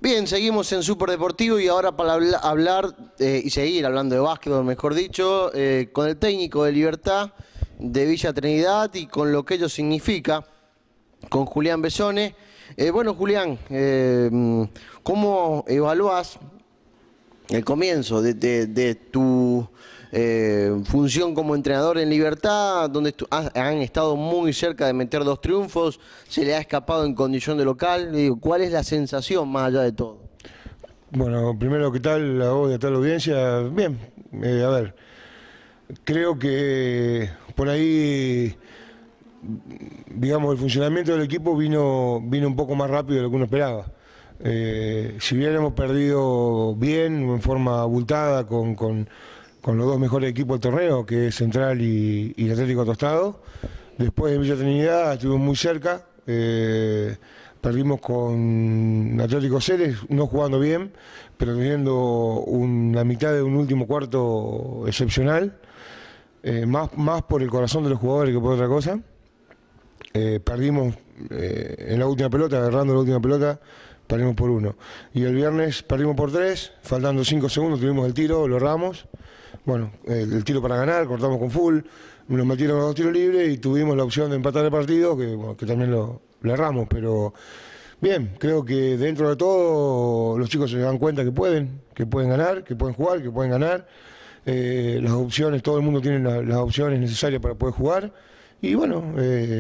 Bien, seguimos en Super Deportivo y ahora para hablar y seguir hablando de básquetbol, mejor dicho, con el técnico de Libertad de Villa Trinidad y con lo que ello significa, con Julián Besone. Bueno, Julián, ¿cómo evaluás el comienzo de tu función como entrenador en Libertad, donde han estado muy cerca de meter 2 triunfos, se le ha escapado en condición de local? Digo, ¿cuál es la sensación más allá de todo? Bueno, primero, ¿qué tal a vos y a toda la audiencia? Bien, a ver, creo que por ahí, digamos, el funcionamiento del equipo vino un poco más rápido de lo que uno esperaba. Si bien hemos perdido bien, en forma abultada, con los 2 mejores equipos del torneo, que es Central y Atlético Tostado, después de Villa Trinidad estuvimos muy cerca. Perdimos con Atlético Ceres, no jugando bien, pero teniendo la mitad de un último cuarto excepcional, más por el corazón de los jugadores que por otra cosa. Perdimos en la última pelota, agarrando la última pelota, perdimos por 1. Y el viernes perdimos por 3, faltando 5 segundos, tuvimos el tiro, lo erramos. Bueno, el tiro para ganar, cortamos con full, nos metieron los 2 tiros libres y tuvimos la opción de empatar el partido, que también lo erramos, pero bien, creo que dentro de todo los chicos se dan cuenta que pueden ganar, que pueden jugar, que pueden ganar. Las opciones, todo el mundo tiene las opciones necesarias para poder jugar y bueno,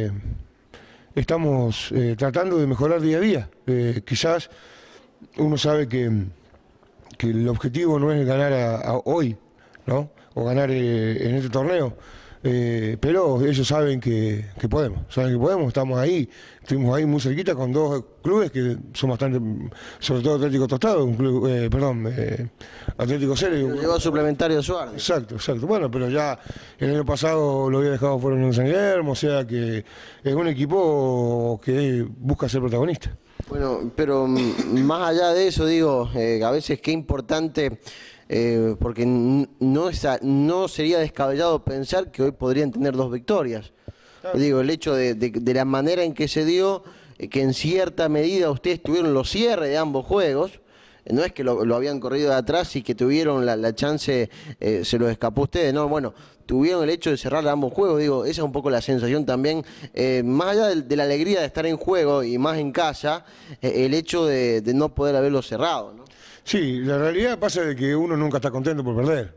estamos tratando de mejorar día a día. Quizás uno sabe que el objetivo no es ganar a hoy, ¿no? O ganar en este torneo. Pero ellos saben que podemos, estamos ahí, estuvimos ahí muy cerquita con 2 clubes que son bastante, sobre todo Atlético Tostado, un club, Atlético Ceres. Llegó suplementario de Suárez. Exacto, bueno, pero ya el año pasado lo había dejado fuera en San Guillermo, o sea que es un equipo que busca ser protagonista. Bueno, pero más allá de eso, digo, a veces qué importante... porque no sería descabellado pensar que hoy podrían tener 2 victorias. Claro. Digo, el hecho de la manera en que se dio, que en cierta medida ustedes tuvieron los cierres de ambos juegos, no es que lo habían corrido de atrás y que tuvieron la chance, se los escapó a ustedes, no, bueno, tuvieron el hecho de cerrar ambos juegos, digo, esa es un poco la sensación también, más allá de la alegría de estar en juego y más en casa, el hecho de no poder haberlo cerrado, ¿no? Sí, la realidad pasa de que uno nunca está contento por perder,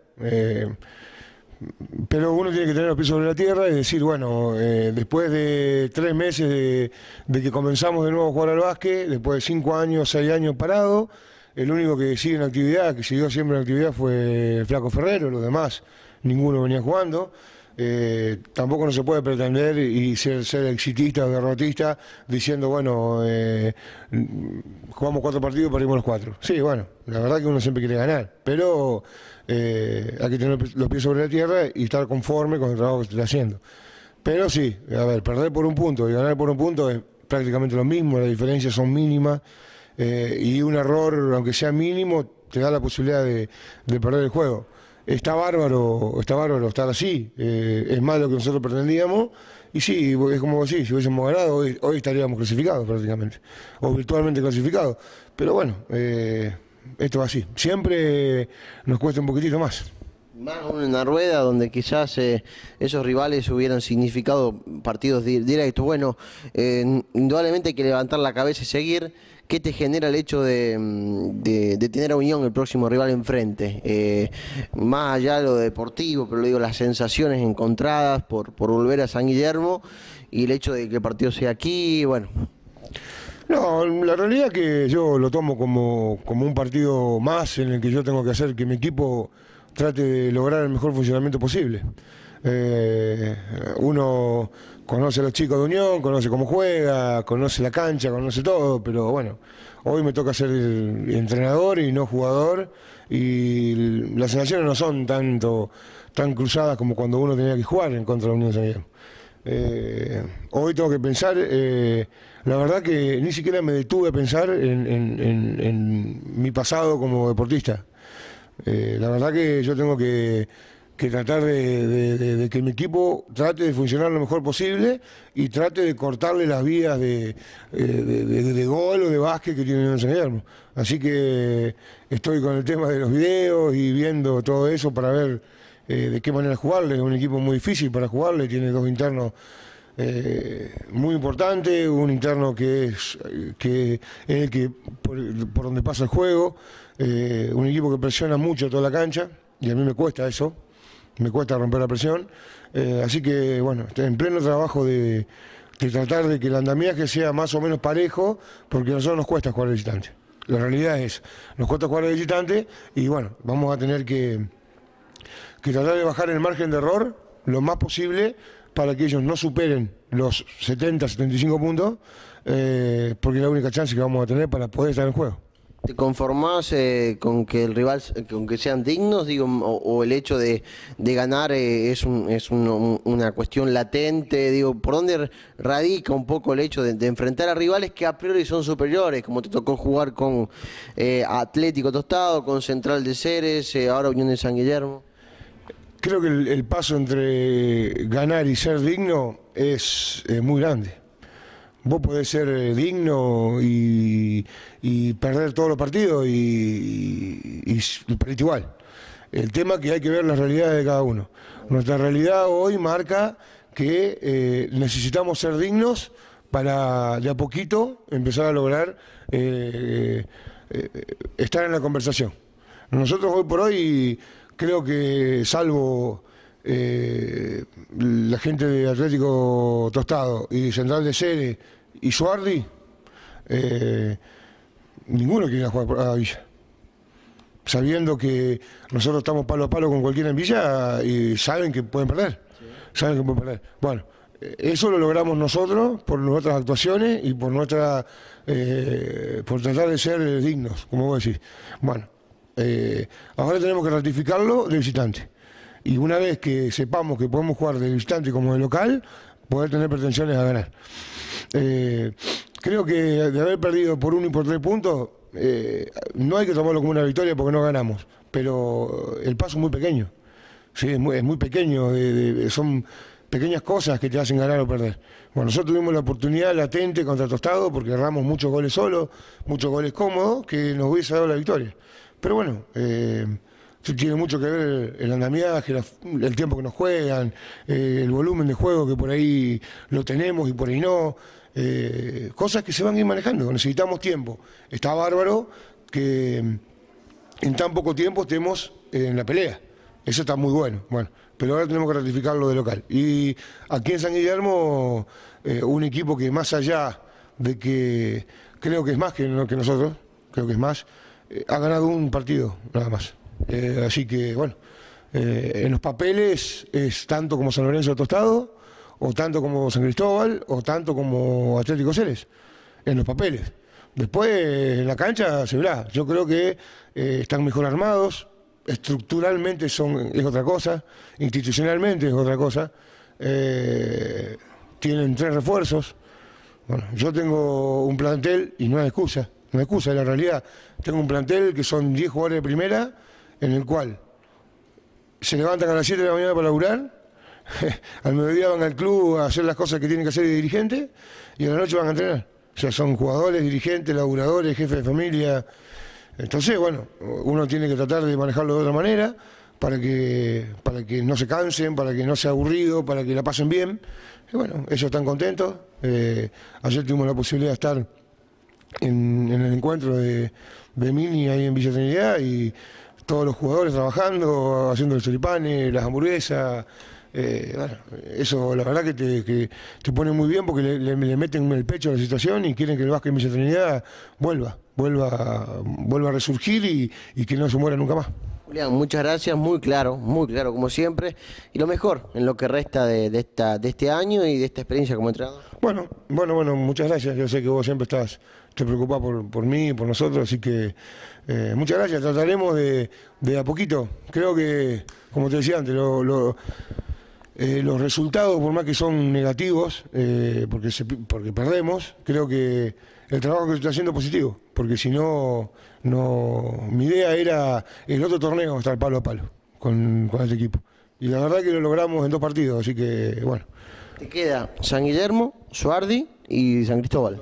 pero uno tiene que tener los pies sobre la tierra y decir, bueno, después de 3 meses de que comenzamos de nuevo a jugar al básquet, después de 5 años, 6 años parado, el único que sigue en actividad, que siguió siempre en actividad fue el Flaco Ferrero, los demás ninguno venía jugando. Tampoco no se puede pretender y ser exitista o derrotista diciendo, bueno, jugamos 4 partidos y perdimos los 4. Sí, bueno, la verdad que uno siempre quiere ganar, pero hay que tener los pies sobre la tierra y estar conforme con el trabajo que se está haciendo. Pero sí, a ver, perder por 1 punto y ganar por 1 punto es prácticamente lo mismo, las diferencias son mínimas y un error, aunque sea mínimo, te da la posibilidad de perder el juego. Está bárbaro estar así, es más lo que nosotros pretendíamos y sí, es como vos decís, si hubiésemos ganado hoy estaríamos clasificados prácticamente, o virtualmente clasificados, pero bueno, esto es así, siempre nos cuesta un poquitito más. Más una rueda donde quizás esos rivales hubieran significado partidos directos. Bueno, indudablemente hay que levantar la cabeza y seguir. ¿Qué te genera el hecho de tener a Unión el próximo rival enfrente? Más allá de lo deportivo, pero digo, las sensaciones encontradas por volver a San Guillermo y el hecho de que el partido sea aquí, bueno. No, la realidad es que yo lo tomo como un partido más en el que yo tengo que hacer que mi equipo trate de lograr el mejor funcionamiento posible. Uno conoce a los chicos de Unión, conoce cómo juega, conoce la cancha, conoce todo, pero bueno, hoy me toca ser entrenador y no jugador y las sensaciones no son tan cruzadas como cuando uno tenía que jugar en contra de la Unión San Guillermo. Hoy tengo que pensar, la verdad que ni siquiera me detuve a pensar en mi pasado como deportista. La verdad que yo tengo que tratar de que mi equipo trate de funcionar lo mejor posible y trate de cortarle las vías de gol o de básquet que tiene Unión San Guillermo. Así que estoy con el tema de los videos y viendo todo eso para ver de qué manera jugarle. Es un equipo muy difícil para jugarle, tiene dos internos muy importantes, un interno que es el que por donde pasa el juego, un equipo que presiona mucho toda la cancha, y a mí me cuesta eso, me cuesta romper la presión. Así que bueno, estoy en pleno trabajo de tratar de que el andamiaje sea más o menos parejo, porque a nosotros nos cuesta jugar de visitante. La realidad es, nos cuesta jugar de visitante y bueno, vamos a tener que tratar de bajar el margen de error lo más posible para que ellos no superen los 70, 75 puntos, porque es la única chance que vamos a tener para poder estar en juego. ¿Te conformás con que el rival, con que sean dignos, digo, o el hecho de ganar es una cuestión latente? Digo, ¿por dónde radica un poco el hecho de enfrentar a rivales que a priori son superiores, como te tocó jugar con Atlético Tostado, con Central de Ceres, ahora Unión de San Guillermo? Creo que el paso entre ganar y ser digno es muy grande. Vos podés ser digno y perder todos los partidos y perdiste igual. El tema es que hay que ver las realidades de cada uno. Nuestra realidad hoy marca que necesitamos ser dignos para de a poquito empezar a lograr estar en la conversación. Nosotros hoy por hoy creo que salvo la gente de Atlético Tostado y Central de Ceres y Suardi, ninguno quiere ir a jugar a Villa. Sabiendo que nosotros estamos palo a palo con cualquiera en Villa y saben que pueden perder. Sí. Saben que pueden perder. Bueno, eso lo logramos nosotros por nuestras actuaciones y por nuestra por tratar de ser dignos, como vos decís. Bueno, ahora tenemos que ratificarlo de visitante. Y una vez que sepamos que podemos jugar de visitante como de local, poder tener pretensiones a ganar. Creo que de haber perdido por 1 y por 3 puntos, no hay que tomarlo como una victoria porque no ganamos, pero el paso es muy pequeño. Sí, es muy pequeño, son pequeñas cosas que te hacen ganar o perder. Bueno, nosotros tuvimos la oportunidad latente contra Tostado porque erramos muchos goles solos, muchos goles cómodos, que nos hubiese dado la victoria. Pero bueno, tiene mucho que ver el andamiaje, el tiempo que nos juegan, el volumen de juego que por ahí lo tenemos y por ahí no. Cosas que se van a ir manejando, necesitamos tiempo. Está bárbaro que en tan poco tiempo estemos en la pelea. Eso está muy bueno. Bueno, pero ahora tenemos que ratificarlo de local. Y aquí en San Guillermo, un equipo que más allá de que creo que es más que nosotros, creo que es más, ha ganado un partido, nada más. Así que, bueno, en los papeles es tanto como San Lorenzo de Tostado, o tanto como San Cristóbal, o tanto como Atlético Ceres, en los papeles. Después, en la cancha se verá. Yo creo que están mejor armados, estructuralmente es otra cosa, institucionalmente es otra cosa. Tienen 3 refuerzos. Bueno, yo tengo un plantel, y no es excusa, no es excusa, es la realidad. Tengo un plantel que son 10 jugadores de primera, en el cual se levantan a las 7 de la mañana para laburar, al mediodía van al club a hacer las cosas que tienen que hacer de dirigente y a la noche van a entrenar. O sea, son jugadores, dirigentes, laburadores, jefes de familia. Entonces, bueno, uno tiene que tratar de manejarlo de otra manera para que no se cansen, para que no sea aburrido, para que la pasen bien. Y bueno, ellos están contentos. Ayer tuvimos la posibilidad de estar en el encuentro de Mini ahí en Villa Trinidad y todos los jugadores trabajando, haciendo los choripanes, las hamburguesas. Bueno, eso la verdad que te pone muy bien porque le meten el pecho a la situación y quieren que el básquet en Villa Trinidad vuelva a resurgir y que no se muera nunca más. Julián, muchas gracias, muy claro como siempre, y lo mejor en lo que resta de este año y de esta experiencia como entrenador. Bueno, muchas gracias. Yo sé que vos siempre te preocupás por mí y por nosotros, así que muchas gracias. Trataremos de a poquito. Creo que, como te decía antes, los resultados, por más que son negativos, porque perdemos, creo que el trabajo que se está haciendo es positivo, porque si no, mi idea era el otro torneo estar palo a palo con este equipo. Y la verdad que lo logramos en 2 partidos, así que bueno. Te queda San Guillermo, Suardi y San Cristóbal.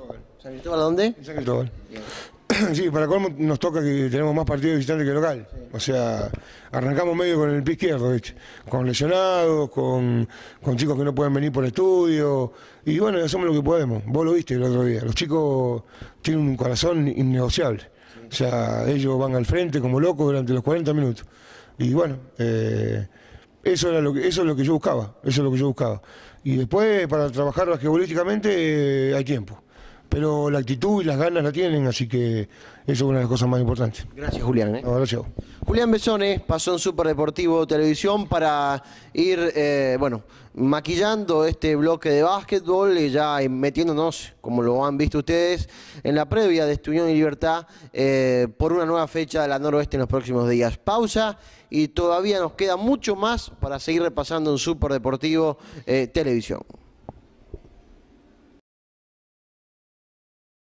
¿San Cristóbal a dónde? En San Cristóbal. Sí, para colmo nos toca que tenemos más partidos de visitante que local. Sí. O sea, arrancamos medio con el pie izquierdo, ¿viste? Con lesionados, con chicos que no pueden venir por estudio. Y bueno, hacemos lo que podemos. Vos lo viste el otro día. Los chicos tienen un corazón innegociable. Sí. O sea, ellos van al frente como locos durante los 40 minutos. Y bueno, eso es lo que yo buscaba. Eso es lo que yo buscaba. Y después, para trabajar basquetbolísticamente, hay tiempo. Pero la actitud y las ganas la tienen, así que eso es una de las cosas más importantes. Gracias, Julián. No, gracias. Julián Besone pasó en Super Deportivo Televisión para ir, maquillando este bloque de básquetbol y ya metiéndonos, como lo han visto ustedes, en la previa de Unión y Libertad por una nueva fecha de la Noroeste en los próximos días. Pausa y todavía nos queda mucho más para seguir repasando en Super Deportivo Televisión.